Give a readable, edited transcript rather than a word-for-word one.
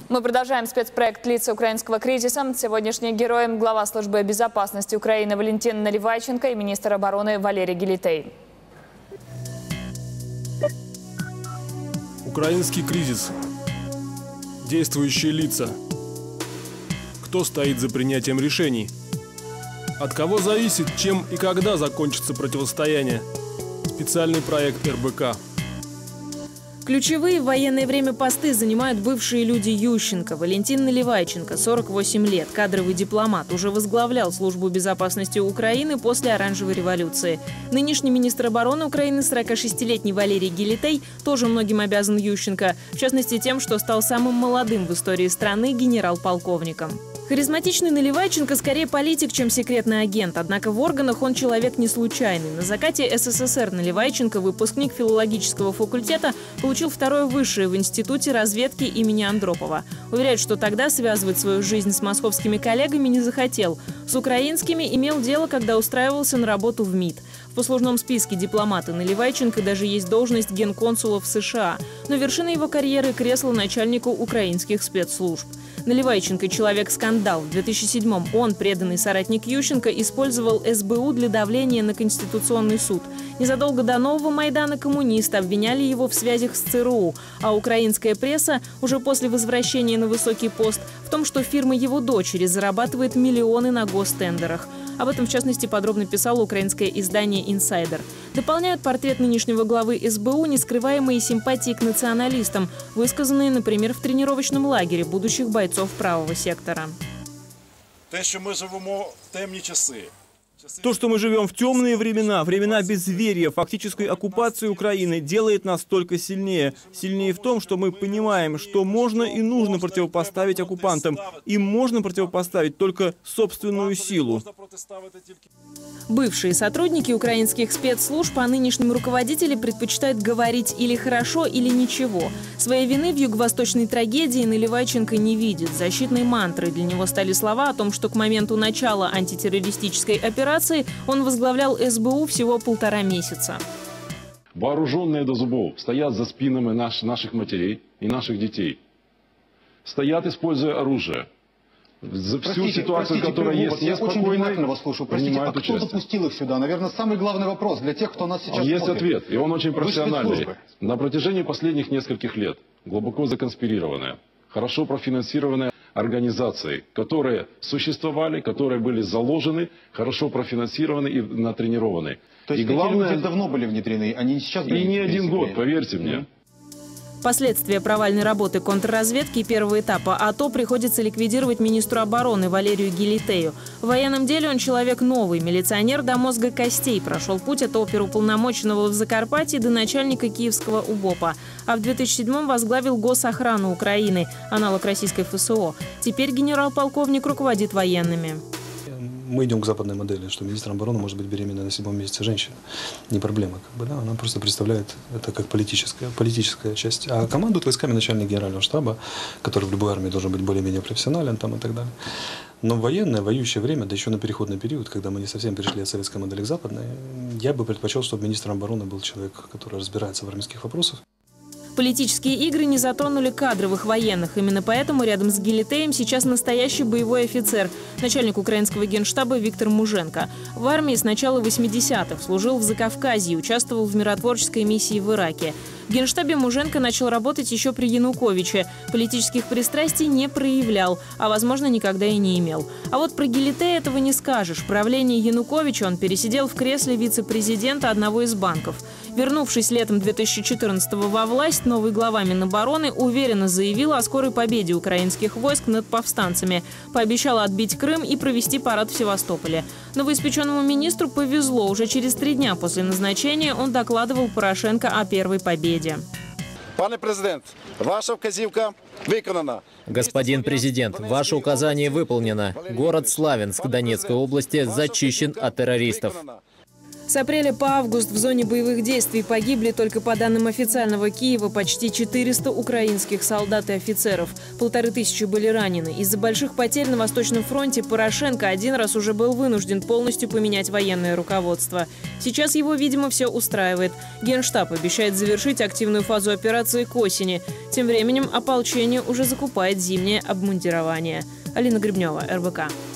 Мы продолжаем спецпроект «Лица украинского кризиса». Сегодняшние герои – глава службы безопасности Украины Валентин Наливайченко и министр обороны Валерий Гелетей. Украинский кризис. Действующие лица. Кто стоит за принятием решений? От кого зависит, чем и когда закончится противостояние? Специальный проект РБК. Ключевые в военное время посты занимают бывшие люди Ющенко. Валентин Наливайченко, 48 лет, кадровый дипломат, уже возглавлял службу безопасности Украины после Оранжевой революции. Нынешний министр обороны Украины, 46-летний Валерий Гелетей, тоже многим обязан Ющенко, в частности тем, что стал самым молодым в истории страны генерал-полковником. Харизматичный Наливайченко скорее политик, чем секретный агент. Однако в органах он человек не случайный. На закате СССР Наливайченко, выпускник филологического факультета, получил второе высшее в Институте разведки имени Андропова. Уверяет, что тогда связывать свою жизнь с московскими коллегами не захотел. С украинскими имел дело, когда устраивался на работу в МИД. В послужном списке дипломата Наливайченко даже есть должность генконсула в США. Но вершина его карьеры – кресло начальника украинских спецслужб. Наливайченко – человек-скандал. В 2007-м он, преданный соратник Ющенко, использовал СБУ для давления на Конституционный суд. Незадолго до нового Майдана коммунисты обвиняли его в связях с ЦРУ, а украинская пресса уже после возвращения на высокий пост в том, что фирма его дочери зарабатывает миллионы на гостендерах. Об этом, в частности, подробно писало украинское издание «Инсайдер». Дополняют портрет нынешнего главы СБУ нескрываемые симпатии к националистам, высказанные, например, в тренировочном лагере будущих бойцов правого сектора. То, что мы живем в темные времена, времена безверия, фактической оккупации Украины, делает нас только сильнее. Сильнее в том, что мы понимаем, что можно и нужно противопоставить оккупантам. Им можно противопоставить только собственную силу. Бывшие сотрудники украинских спецслужб по нынешним руководителям предпочитают говорить или хорошо, или ничего. Своей вины в юго-восточной трагедии Наливайченко не видит. Защитной мантрой для него стали слова о том, что к моменту начала антитеррористической операции он возглавлял СБУ всего 1,5 месяца. Вооруженные до зубов стоят за спинами наших матерей и наших детей. Стоят, используя оружие. За всю ситуацию, которая есть, я очень внимательно вас слушаю. Простите, а кто допустил их сюда? Наверное, самый главный вопрос для тех, кто нас сейчас есть смотрит. Ответ, и он очень профессиональный. На протяжении последних нескольких лет глубоко законспирированная, хорошо профинансированная организации, которые существовали, которые были заложены, хорошо профинансированы и натренированы. То есть главное, люди давно были внедрены, они сейчас были. И не один год, поверьте мне. Последствия провальной работы контрразведки первого этапа АТО приходится ликвидировать министру обороны Валерию Гелетею. В военном деле он человек новый, милиционер до мозга костей. Прошел путь от оперуполномоченного в Закарпатье до начальника киевского УБОПа. А в 2007-м возглавил Госохрану Украины, аналог российской ФСО. Теперь генерал-полковник руководит военными. Мы идем к западной модели, что министром обороны может быть беременна на 7-м месяце женщина. Не проблема, да? Она просто представляет это как политическая часть. А командует войсками начальник генерального штаба, который в любой армии должен быть более-менее профессионален там, и так далее. Но в военное, воюющее время, да еще на переходный период, когда мы не совсем перешли от советской модели к западной, я бы предпочел, чтобы министром обороны был человек, который разбирается в армейских вопросах. Политические игры не затронули кадровых военных. Именно поэтому рядом с Гелетеем сейчас настоящий боевой офицер, начальник украинского генштаба Виктор Муженко. В армии с начала 80-х служил в Закавказье, участвовал в миротворческой миссии в Ираке. В генштабе Муженко начал работать еще при Януковиче. Политических пристрастий не проявлял, а, возможно, никогда и не имел. А вот про Гелетея этого не скажешь. В правлении Януковича он пересидел в кресле вице-президента одного из банков. Вернувшись летом 2014-го во власть, новый глава Минобороны уверенно заявил о скорой победе украинских войск над повстанцами. Пообещал отбить Крым и провести парад в Севастополе. Новоиспеченному министру повезло. Уже через 3 дня после назначения он докладывал Порошенко о первой победе. Пане президент, ваша вказівка виконана. Господин президент, ваше указание выполнено. Город Славянск Донецкой области зачищен от террористов. С апреля по август в зоне боевых действий погибли, только по данным официального Киева, почти 400 украинских солдат и офицеров. 1500 были ранены. Из-за больших потерь на Восточном фронте Порошенко один раз уже был вынужден полностью поменять военное руководство. Сейчас его, видимо, все устраивает. Генштаб обещает завершить активную фазу операции к осени. Тем временем ополчение уже закупает зимнее обмундирование. Алина Гребнева, РБК.